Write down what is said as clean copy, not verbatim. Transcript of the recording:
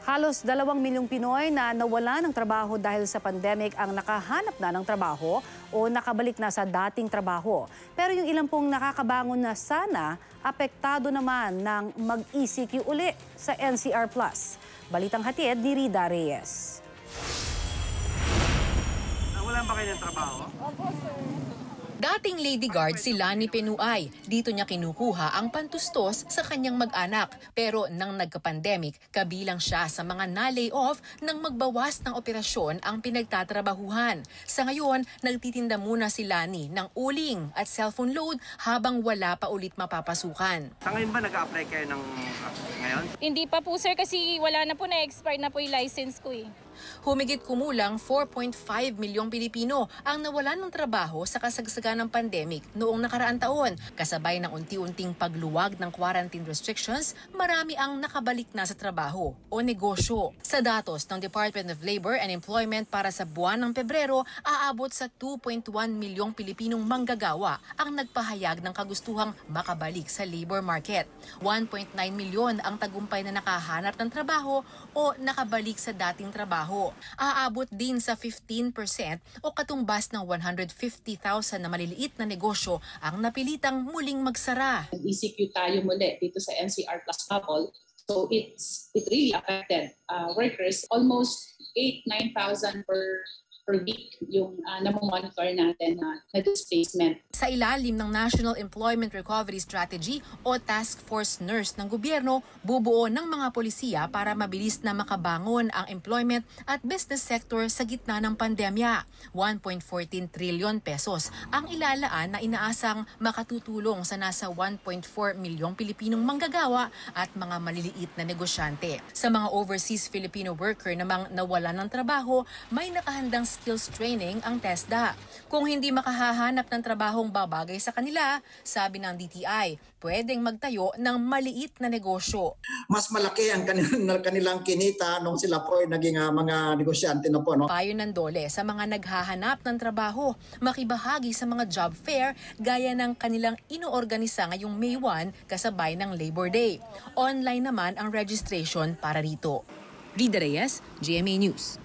Halos 2 milyong Pinoy na nawala ng trabaho dahil sa pandemic ang nakahanap na ng trabaho o nakabalik na sa dating trabaho. Pero yung ilang pong nakakabangon na sana, apektado naman ng mag-ECQ uli sa NCR+. Balitang hatid ni Rida Reyes. Nawalan ba kayo ng trabaho? Opo, sir. Dating Lady Guard si Lani Penuay. Dito niya kinukuha ang pantustos sa kanyang mag-anak. Pero nang nagka-pandemic, kabilang siya sa mga na-lay off nang magbawas ng operasyon ang pinagtatrabahuhan. Sa ngayon, nagtitinda muna si Lani ng uling at cellphone load habang wala pa ulit mapapasukan. Sa ngayon ba nag-a-apply kayo ng ngayon? Hindi pa po, sir, kasi wala na po, na-expire na po yung license ko eh. Humigit kumulang 4.5 milyong Pilipino ang nawalan ng trabaho sa kasagsagan ng pandemic noong nakaraang taon. Kasabay ng unti-unting pagluwag ng quarantine restrictions, marami ang nakabalik na sa trabaho o negosyo. Sa datos ng Department of Labor and Employment para sa buwan ng Pebrero, aabot sa 2.1 milyong Pilipinong manggagawa ang nagpahayag ng kagustuhang makabalik sa labor market. 1.9 milyon ang tagumpay na nakahanap ng trabaho o nakabalik sa dating trabaho. Aabot din sa 15% o katumbas ng 150,000 na maliliit na negosyo ang napilitang muling magsara. ECQ tayo muli dito sa NCR Plus Couple. So it really affected workers. Almost 8,000-9,000 per week yung namomonitor natin na displacement. Sa ilalim ng National Employment Recovery Strategy o Task Force Nurse ng gobyerno, bubuo ng mga polisiya para mabilis na makabangon ang employment at business sector sa gitna ng pandemya. 1.14 trilyon pesos ang ilalaan na inaasang makatutulong sa nasa 1.4 milyong Pilipinong manggagawa at mga maliliit na negosyante. Sa mga overseas Filipino worker namang nawalan ng trabaho, may nakahandang skills training ang TESDA. Kung hindi makahahanap ng trabahong babagay sa kanila, sabi ng DTI, pwedeng magtayo ng maliit na negosyo. Mas malaki ang kanilang kinita nung sila po ay naging mga negosyante na po. No? Payo ng DOLE sa mga naghahanap ng trabaho, makibahagi sa mga job fair gaya ng kanilang inoorganisa ngayong May 1 kasabay ng Labor Day. Online naman ang registration para rito. Rida Reyes, GMA News.